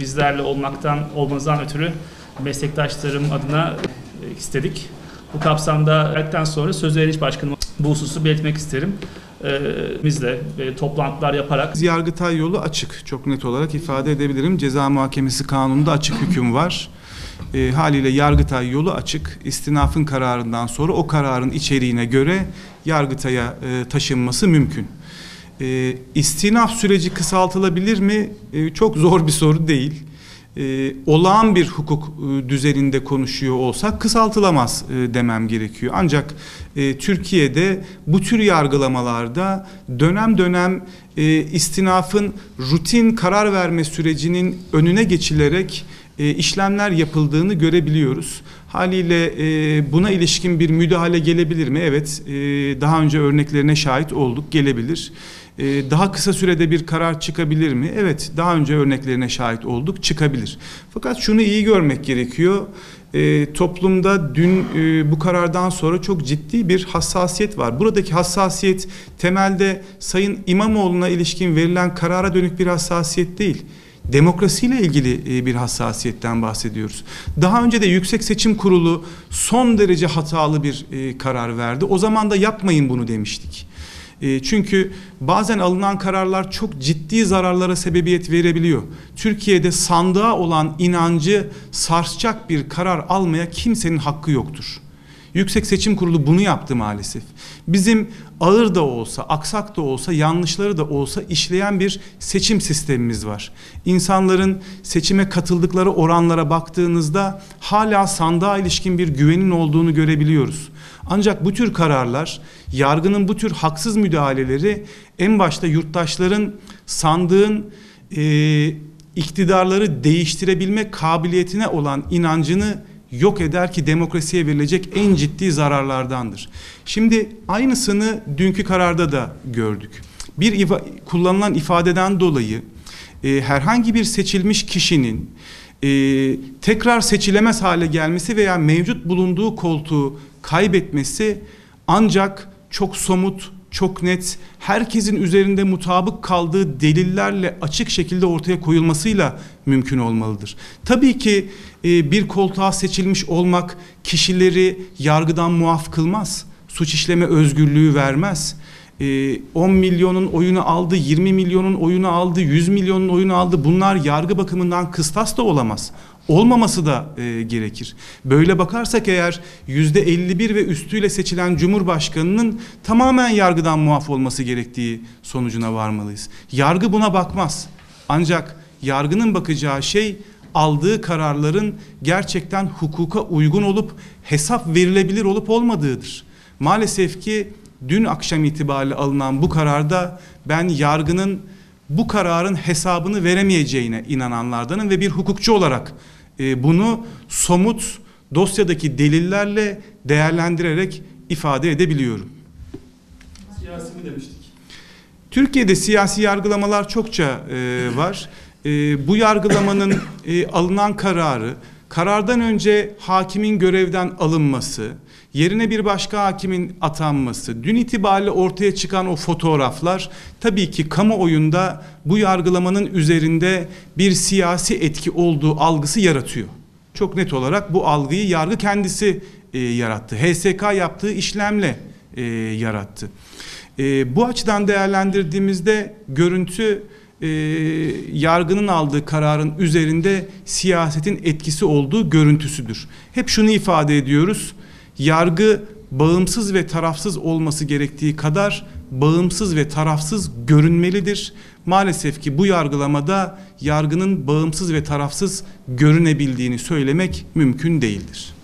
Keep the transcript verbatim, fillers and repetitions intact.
Bizlerle olmaktan, olmanızdan ötürü meslektaşlarım adına istedik. Bu kapsamda verdikten sonra Söz Verici Başkanıma bu hususu belirtmek isterim. Bizle toplantılar yaparak. Yargıtay yolu açık. Çok net olarak ifade edebilirim. Ceza Muhakemesi Kanunu'nda açık hüküm var. E, haliyle Yargıtay yolu açık. İstinafın kararından sonra o kararın içeriğine göre Yargıtay'a e, taşınması mümkün. E, istinaf süreci kısaltılabilir mi? E, çok zor bir soru değil. E, olağan bir hukuk e, düzeninde konuşuyor olsak kısaltılamaz e, demem gerekiyor. Ancak e, Türkiye'de bu tür yargılamalarda dönem dönem e, istinafın rutin karar verme sürecinin önüne geçilerek e, işlemler yapıldığını görebiliyoruz. Haliyle e, buna ilişkin bir müdahale gelebilir mi? Evet, e, daha önce örneklerine şahit olduk, gelebilir. Daha kısa sürede bir karar çıkabilir mi? Evet, daha önce örneklerine şahit olduk, çıkabilir. Fakat şunu iyi görmek gerekiyor. E, toplumda dün e, bu karardan sonra çok ciddi bir hassasiyet var. Buradaki hassasiyet temelde Sayın İmamoğlu'na ilişkin verilen karara dönük bir hassasiyet değil. Demokrasiyle ilgili e, bir hassasiyetten bahsediyoruz. Daha önce de Yüksek Seçim Kurulu son derece hatalı bir e, karar verdi. O zaman da yapmayın bunu demiştik. Çünkü bazen alınan kararlar çok ciddi zararlara sebebiyet verebiliyor. Türkiye'de sandığa olan inancı sarsacak bir karar almaya kimsenin hakkı yoktur. Yüksek Seçim Kurulu bunu yaptı maalesef. Bizim ağır da olsa, aksak da olsa, yanlışları da olsa işleyen bir seçim sistemimiz var. İnsanların seçime katıldıkları oranlara baktığınızda hala sandığa ilişkin bir güvenin olduğunu görebiliyoruz. Ancak bu tür kararlar, yargının bu tür haksız müdahaleleri en başta yurttaşların sandığın e, iktidarları değiştirebilme kabiliyetine olan inancını yok eder ki demokrasiye verilecek en ciddi zararlardandır. Şimdi aynısını dünkü kararda da gördük. Bir ifa kullanılan ifadeden dolayı e, herhangi bir seçilmiş kişinin e, tekrar seçilemez hale gelmesi veya mevcut bulunduğu koltuğu kaybetmesi ancak çok somut, çok net, herkesin üzerinde mutabık kaldığı delillerle açık şekilde ortaya koyulmasıyla mümkün olmalıdır. Tabii ki e, bir koltuğa seçilmiş olmak kişileri yargıdan muaf kılmaz, suç işleme özgürlüğü vermez. on milyonun oyunu aldı, yirmi milyonun oyunu aldı, yüz milyonun oyunu aldı. Bunlar yargı bakımından kıstas da olamaz. Olmaması da e, gerekir. Böyle bakarsak eğer yüzde elli bir ve üstüyle seçilen Cumhurbaşkanı'nın tamamen yargıdan muaf olması gerektiği sonucuna varmalıyız. Yargı buna bakmaz. Ancak yargının bakacağı şey aldığı kararların gerçekten hukuka uygun olup hesap verilebilir olup olmadığıdır. Maalesef ki dün akşam itibariyle alınan bu kararda ben yargının bu kararın hesabını veremeyeceğine inananlardanım ve bir hukukçu olarak e, bunu somut dosyadaki delillerle değerlendirerek ifade edebiliyorum. Siyasi mi demiştik? Türkiye'de siyasi yargılamalar çokça e, var. E, bu yargılamanın e, alınan kararı, karardan önce hakimin görevden alınması, yerine bir başka hakimin atanması, dün itibariyle ortaya çıkan o fotoğraflar tabii ki kamuoyunda bu yargılamanın üzerinde bir siyasi etki olduğu algısı yaratıyor. Çok net olarak bu algıyı yargı kendisi e, yarattı. H S K yaptığı işlemle e, yarattı. E, bu açıdan değerlendirdiğimizde görüntü e, yargının aldığı kararın üzerinde siyasetin etkisi olduğu görüntüsüdür. Hep şunu ifade ediyoruz. Yargı bağımsız ve tarafsız olması gerektiği kadar bağımsız ve tarafsız görünmelidir. Maalesef ki bu yargılamada yargının bağımsız ve tarafsız görünebildiğini söylemek mümkün değildir.